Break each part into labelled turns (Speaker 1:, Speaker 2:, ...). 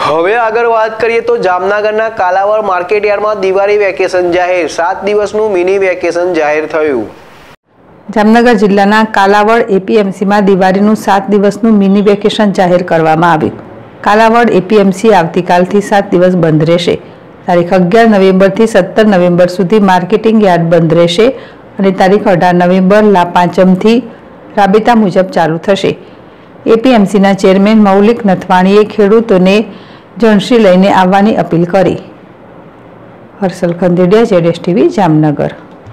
Speaker 1: હવે આગળ વાત કરીએ તો જામનગરના કાલાવડ માર્કેટયાર્ડમાં દિવાળી વેકેશન જાહેર 7 દિવસનું મિની વેકેશન જાહેર થયું।
Speaker 2: જામનગર જિલ્લાના કાલાવડ એપીએમસીમાં દિવાળીનું 7 દિવસનું મિની વેકેશન જાહેર કરવામાં આવ્યું। કાલાવડ એપીએમસી આવતીકાલથી 7 દિવસ બંધ રહેશે। તારીખ 11 નવેમ્બરથી 17 નવેમ્બર સુધી માર્કેટિંગ યાર્ડ બંધ રહેશે અને તારીખ 18 નવેમ્બર લાપાંચમથી રાબેતા મુજબ ચાલુ થશે। એપીએમસીના ચેરમેન મૌલિક નથવાણીએ ખેડૂતોને જણસી લઈને આવવાની અપીલ કરી। હર્ષલ ખંદેડિયા, જેડેશ ટીવી, જામનગર।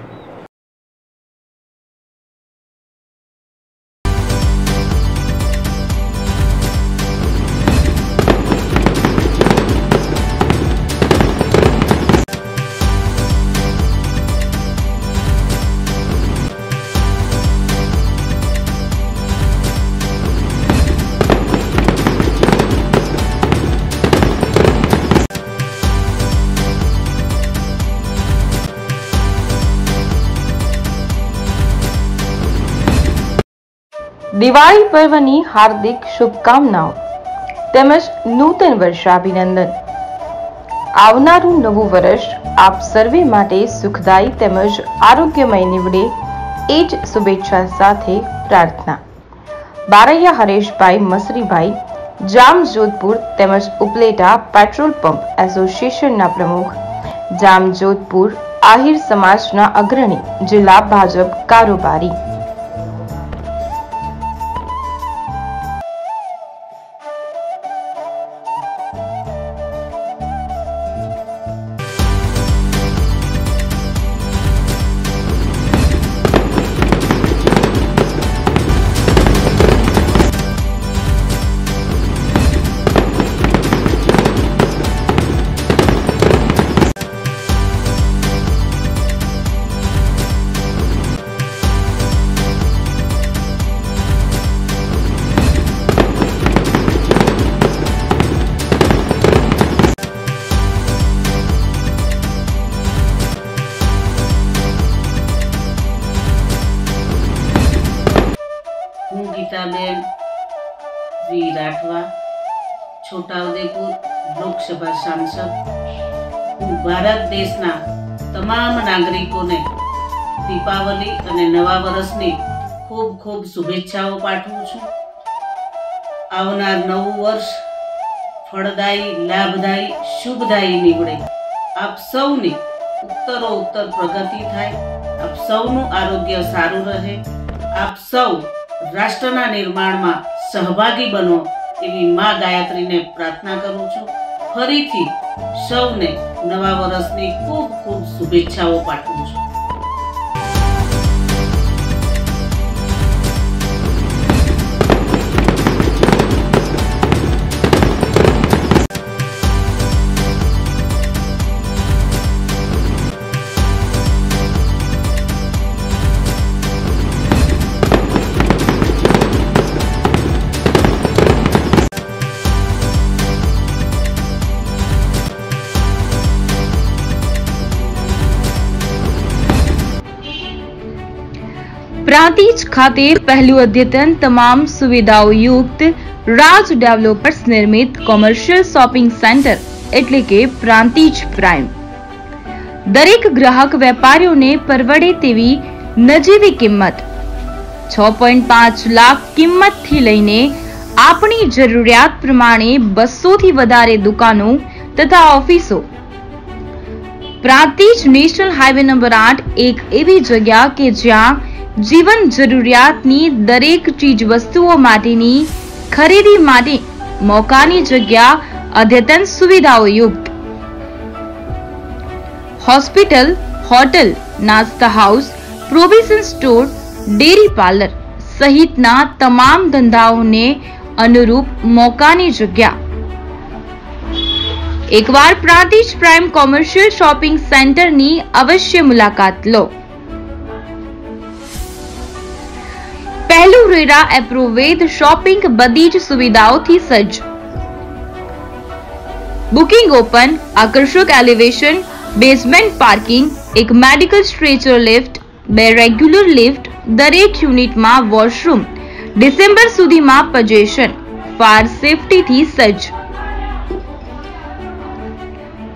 Speaker 3: दिवाળી पर्वनी हार्दिक शुभकामनाओं તેમજ નૂતન વર્ષાભિનંદન। આવનારું નવું વર્ષ આપ સર્વે માટે સુખદાયી તેમજ આરોગ્યમય નીવડે એ જ શુભેચ્છા સાથે પ્રાર્થના। બારૈયા હરેશભાઈ મસરીભાઈ, જામ જોધપુર તેમજ ઉપલેટા પેટ્રોલ પંપ એસોસિએશનના પ્રમુખ, જામ જોધપુર આહિર સમાજના અગ્રણી, જિલ્લા ભાજપ કારોબારી।
Speaker 4: गीताबेन वी राठवा, छोटाउदेपुर लोकसभा सांसद। हूँ भारत देशना तमाम नागरिकोने दीपावली अने नवा वर्षनी खूब खूब शुभेच्छाओं पाठवुं छुं। आवनार नवुं वर्ष फलदायी, लाभदायी, शुभदायी निवडे। आप सौनी उत्तरोत्तर प्रगति थाय, आप सौनुं आरोग्य सारुं रहे, आप सौ राष्ट्रना निर्माण में सहभागी बनो एवी मां गायत्री ने प्रार्थना करूं छुं। फरीथी सौने नवा वर्षनी खूब खूब शुभेच्छाओं पाठवुं छुं।
Speaker 3: प्रांतिज खाते पहलू अद्यतन तमाम सुविधाओं युक्त राज डेवलपर्स निर्मित कॉमर्शियल शॉपिंग सेंटर एटले के प्रांतिज प्राइम। दरेक ग्राहक वेपारीओ ने परवड़े तेवी नजीवी किंमत 6.5 लाख किंमत थी लईने आपनी जरूरियात प्रमाणे 200 थी वधारे दुकानों तथा ऑफिसों। प्रांतिज नेशनल हाईवे नंबर 8 एक एवी जगह के ज्यां जीवन जरूरियातनी दरेक चीज वस्तुओं माटेनी खरीदी माटे मोकानी जग्या अद्यतन सुविधाओं युक्त हॉस्पिटल, होटल, नास्ता house, provision store, dairy parlour सहितना तमाम धंधाओने अनुरूप मोकानी जग्या। एक बार Prantij prime commercial shopping centre नी अवश्य मुलाकात लो। पहलू रेरा एप्रोवेद शॉपिंग बदी ज सुविधाओं थी सज्ज। बुकिंग ओपन, आकर्षक एलिवेशन, बेसमेंट पार्किंग, एक medical stretcher lift, 2 regular lift, दरेक यूनिट में वॉशरूम, डिसेम्बर सुधी में पजेशन, फायर सेफ्टी थी सज्ज।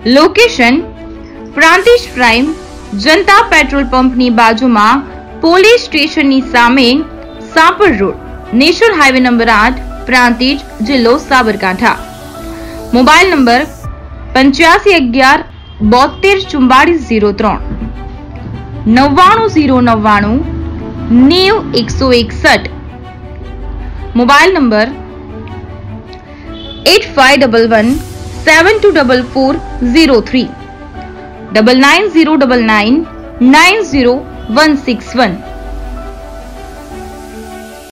Speaker 3: Location Prantij prime Janata petrol પંપની બાજુમાં પોલીસ સ્ટેશનની સામે Sapar road, national highway number 8, Prantij, જિલ્લો Sabarkantha. Mobile number 8511 724403, 99099 90161. Mobile number 8511 724403, 990999 90161.